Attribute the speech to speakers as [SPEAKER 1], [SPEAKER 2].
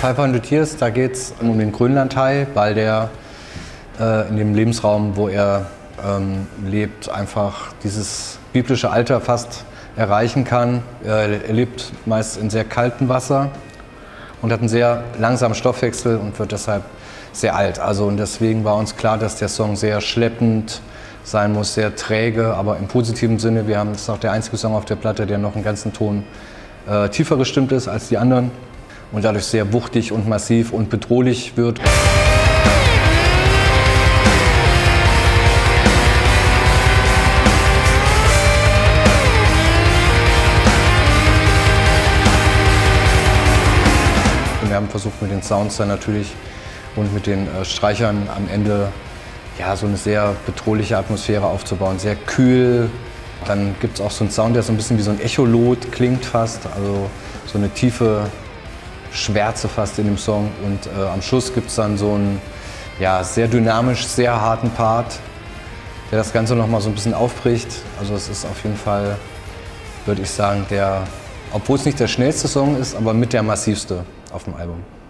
[SPEAKER 1] 500 Years, da geht es um den Grönlandhai, weil der in dem Lebensraum, wo er lebt, einfach dieses biblische Alter fast erreichen kann. Er lebt meist in sehr kaltem Wasser und hat einen sehr langsamen Stoffwechsel und wird deshalb sehr alt. Und deswegen war uns klar, dass der Song sehr schleppend sein muss, sehr träge, aber im positiven Sinne. Das ist auch der einzige Song auf der Platte, der noch einen ganzen Ton tiefer gestimmt ist als die anderen und dadurch sehr wuchtig und massiv und bedrohlich wird. Wir haben versucht, mit den Sounds dann natürlich und mit den Streichern am Ende ja, so eine sehr bedrohliche Atmosphäre aufzubauen, sehr kühl. Dann gibt es auch so einen Sound, der so ein bisschen wie so ein Echolot klingt fast, also so eine tiefe Schwärze fast in dem Song. Und am Schluss gibt es dann so einen ja, sehr dynamisch, sehr harten Part, der das Ganze nochmal so ein bisschen aufbricht. Also es ist auf jeden Fall, würde ich sagen, obwohl es nicht der schnellste Song ist, aber mit der massivste auf dem Album.